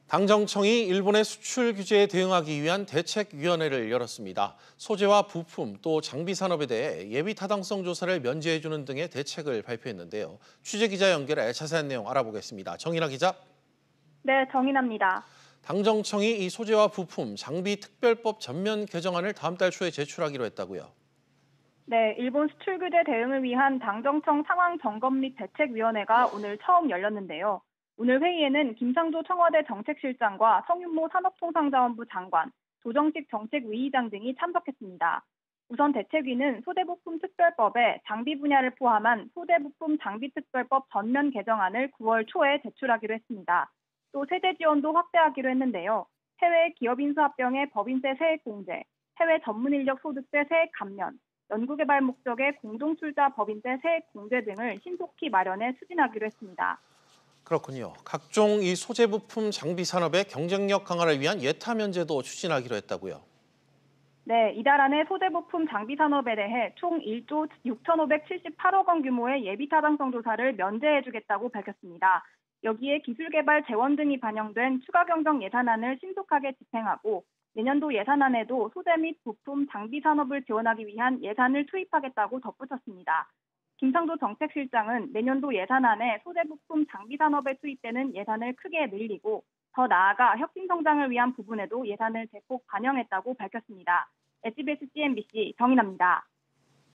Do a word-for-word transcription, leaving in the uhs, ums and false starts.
당정청이 일본의 수출 규제에 대응하기 위한 대책위원회를 열었습니다. 소재와 부품 또 장비 산업에 대해 예비 타당성 조사를 면제해주는 등의 대책을 발표했는데요. 취재 기자 연결해 자세한 내용 알아보겠습니다. 정인아 기자. 네, 정인아입니다. 당정청이 이 소재와 부품, 장비 특별법 전면 개정안을 다음 달 초에 제출하기로 했다고요. 네, 일본 수출 규제 대응을 위한 당정청 상황 점검 및 대책위원회가 오늘 처음 열렸는데요. 오늘 회의에는 김상조 청와대 정책실장과 성윤모 산업통상자원부 장관, 조정식 정책위의장 등이 참석했습니다. 우선 대책위는 소대부품 특별법에 장비 분야를 포함한 소대부품 장비특별법 전면 개정안을 구월 초에 제출하기로 했습니다. 또 세제 지원도 확대하기로 했는데요. 해외 기업 인수합병의 법인세 세액 공제, 해외 전문인력 소득세 세액 감면, 연구개발 목적의 공동출자 법인세 세액 공제 등을 신속히 마련해 추진하기로 했습니다. 그렇군요. 각종 이 소재 부품 장비 산업의 경쟁력 강화를 위한 예타 면제도 추진하기로 했다고요. 네, 이달 안에 소재부품 장비 산업에 대해 총 일조 육천오백칠십팔억 원 규모의 예비 타당성 조사를 면제해주겠다고 밝혔습니다. 여기에 기술개발 재원 등이 반영된 추가 경정 예산안을 신속하게 집행하고 내년도 예산안에도 소재 및 부품 장비 산업을 지원하기 위한 예산을 투입하겠다고 덧붙였습니다. 김상조 정책실장은 내년도 예산안에 소재 부품 장비 산업에 투입되는 예산을 크게 늘리고 더 나아가 혁신 성장을 위한 부분에도 예산을 대폭 반영했다고 밝혔습니다. 에스비에스 씨엔비씨 정인아입니다.